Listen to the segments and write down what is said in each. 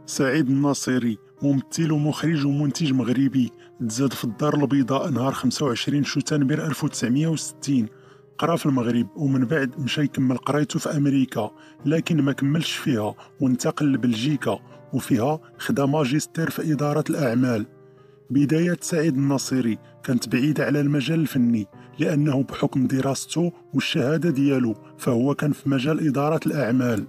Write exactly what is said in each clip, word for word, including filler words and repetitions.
سعيد الناصري ممثل ومخرج ومنتج مغربي، تزاد في الدار البيضاء نهار خمسة وعشرين شتنبر ألف وتسعمية وستين. قرا في المغرب ومن بعد مشى يكمل قرايته في أمريكا، لكن ما كملش فيها وانتقل لبلجيكا، وفيها خدا ماجستير في إدارة الأعمال. بداية سعيد الناصري كانت بعيدة على المجال الفني، لأنه بحكم دراسته والشهادة ديالو فهو كان في مجال إدارة الأعمال.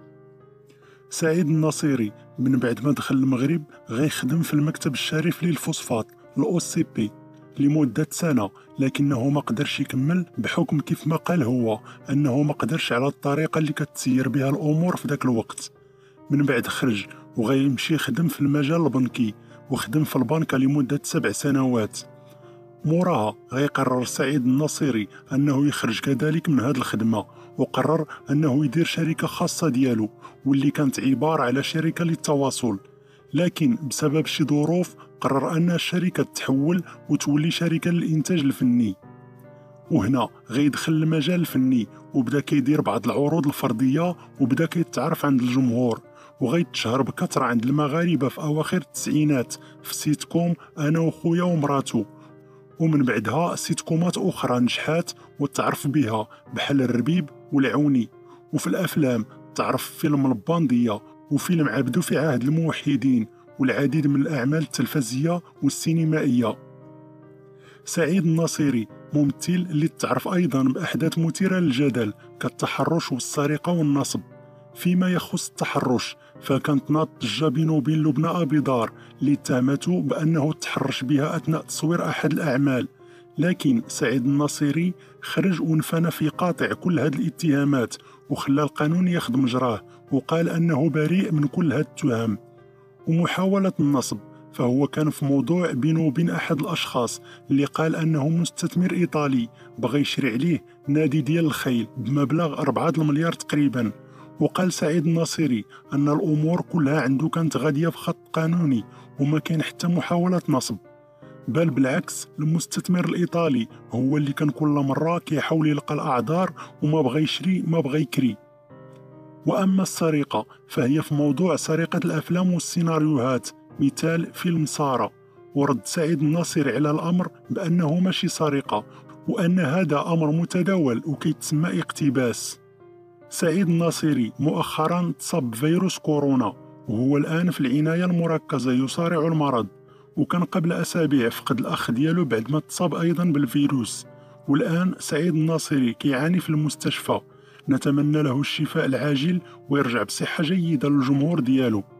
سعيد الناصري من بعد ما دخل المغرب غيخدم في المكتب الشريف للفوسفات الأو سي بي لمدة سنة، لكنه ما قدرش يكمل بحكم كيف ما قال هو أنه ما قدرش على الطريقة اللي كتسير بها الأمور في ذاك الوقت. من بعد خرج وغيمشي يخدم في المجال البنكي، وخدم في البنكة لمدة سبع سنوات. موراها غيقرر سعيد الناصري أنه يخرج كذلك من هذه الخدمة، وقرر أنه يدير شركة خاصة ديالو واللي كانت عبارة على شركة للتواصل. لكن بسبب شي ظروف قرر أن الشركة تتحول وتولي شركة للإنتاج الفني، وهنا غيدخل المجال الفني وبدا كيدير بعض العروض الفردية وبدا كيتعرف عند الجمهور، وغيتشهر بكثرة عند المغاربة في أواخر التسعينات في سيت كوم أنا وخويا ومراتو. ومن بعدها سيتكومات أخرى نجحات وتعرف بها بحال الربيب والعوني. وفي الأفلام تعرف فيلم الباندية وفيلم عبدو في عهد الموحدين والعديد من الأعمال التلفزية والسينمائية. سعيد الناصري ممثل اللي تعرف أيضا بأحداث مثيرة للجدل كالتحرش والسرقة والنصب. فيما يخص التحرش فكانت ناضت ضجة بينه وبين لبنى أبي دار اللي اتهمته بأنه تحرش بها أثناء تصوير أحد الأعمال، لكن سعيد الناصري خرج ونفى في قاطع كل هذه الاتهامات وخلى القانون ياخذ مجراه، وقال أنه بريء من كل هذه التهم. ومحاولة النصب فهو كان في موضوع بينه وبين أحد الأشخاص اللي قال أنه مستثمر إيطالي بغى يشري عليه نادي ديال الخيل بمبلغ أربعة المليار تقريبا. وقال سعيد الناصري أن الأمور كلها عنده كانت غادية في خط قانوني وما كان حتى محاولة نصب، بل بالعكس المستثمر الإيطالي هو اللي كان كل مرة كيحاول يلقى الأعذار وما بغى يشري ما بغى يكري. وأما السرقة فهي في موضوع سرقة الأفلام والسيناريوهات، مثال فيلم سارة، ورد سعيد الناصري على الأمر بأنه ماشي سرقة وأن هذا أمر متداول وكيتسمى اقتباس. سعيد الناصري مؤخرا تصاب بفيروس كورونا وهو الآن في العناية المركزة يصارع المرض، وكان قبل أسابيع فقد الأخ ديالو بعد ما تصاب أيضا بالفيروس، والآن سعيد الناصري كيعاني في المستشفى. نتمنى له الشفاء العاجل ويرجع بصحة جيدة للجمهور ديالو.